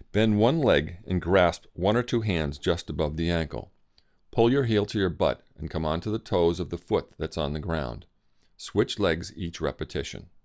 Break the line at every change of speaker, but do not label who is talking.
Bend one leg and grasp one or two hands just above the ankle. Pull your heel to your butt and come onto the toes of the foot that's on the ground. Switch legs each repetition.